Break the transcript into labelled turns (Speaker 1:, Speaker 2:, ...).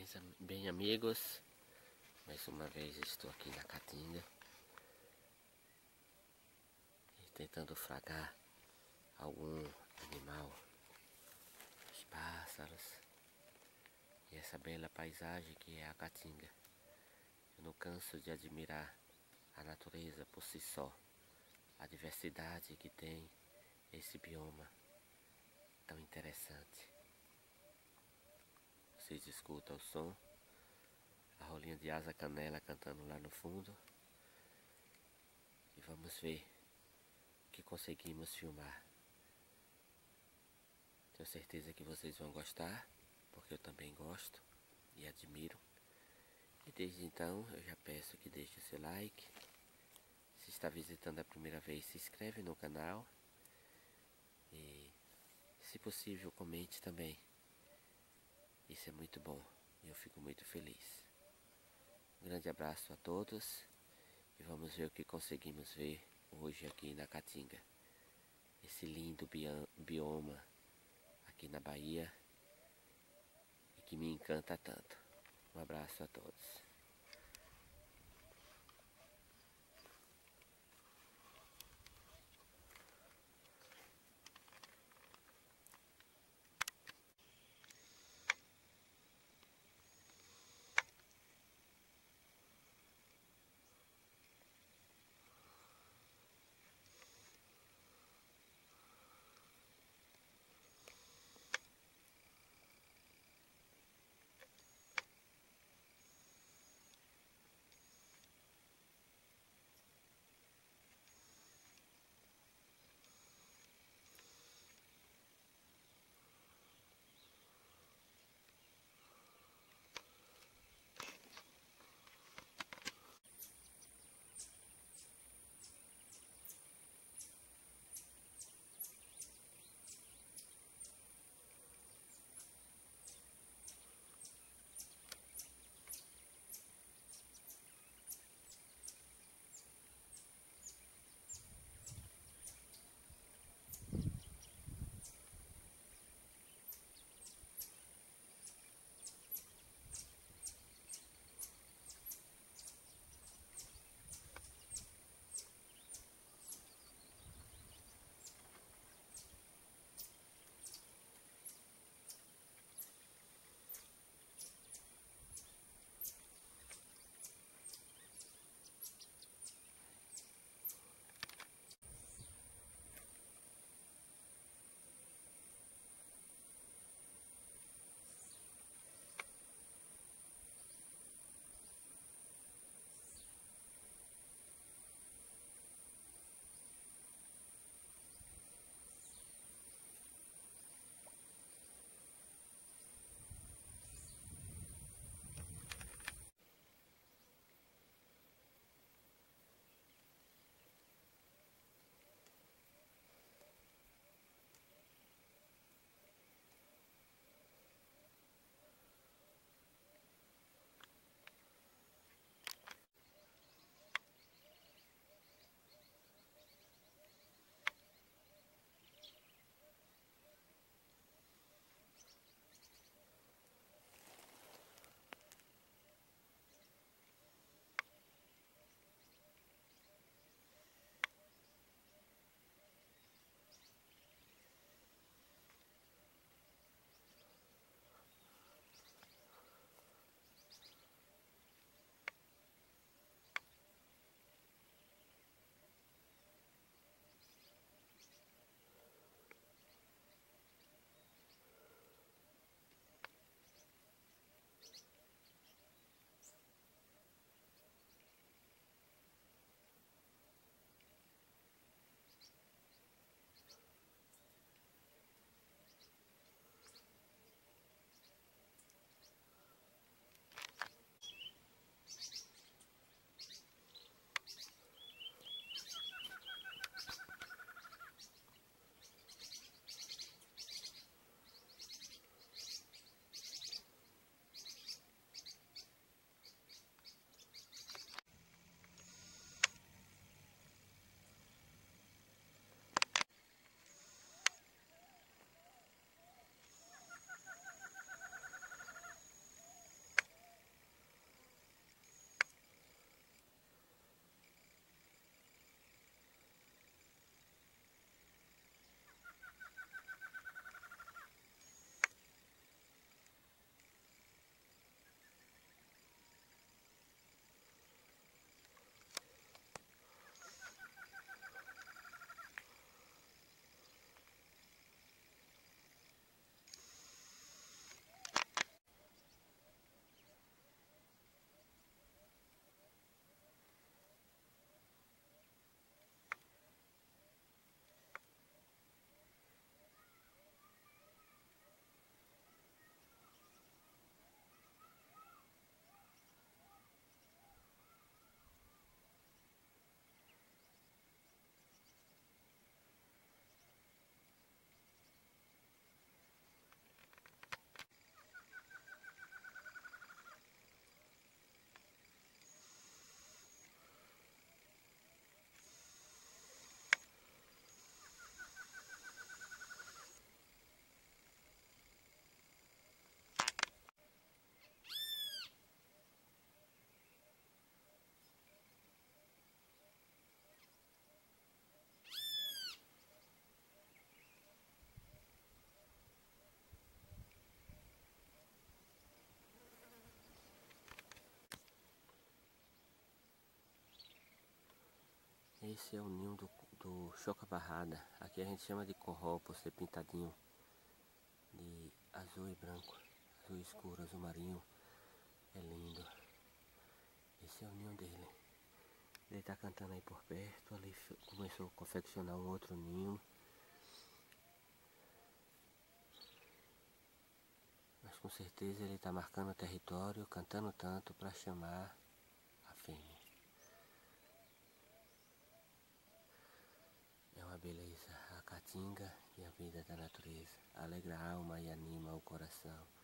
Speaker 1: Bem amigos, mais uma vez estou aqui na Caatinga e tentando fragar algum animal, os pássaros e essa bela paisagem que é a Caatinga. Eu não canso de admirar a natureza por si só, a diversidade que tem esse bioma tão interessante. Vocês escutam o som, a rolinha de asa canela cantando lá no fundo, e vamos ver o que conseguimos filmar. Tenho certeza que vocês vão gostar, porque eu também gosto e admiro. E desde então eu já peço que deixe o seu like. Se está visitando a primeira vez, se inscreve no canal e, se possível, comente também. Isso é muito bom e eu fico muito feliz. Um grande abraço a todos e vamos ver o que conseguimos ver hoje aqui na Caatinga. Esse lindo bioma aqui na Bahia e que me encanta tanto. Um abraço a todos. Esse é o ninho do choca-barrada. Aqui a gente chama de corró por ser pintadinho de azul e branco, azul escuro, azul marinho. É lindo. Esse é o ninho dele. Ele tá cantando aí por perto. Ali começou a confeccionar um outro ninho. Mas com certeza ele tá marcando o território, cantando tanto para chamar a fêmea. É uma beleza a caatinga e a vida da natureza. Alegra a alma e anima o coração.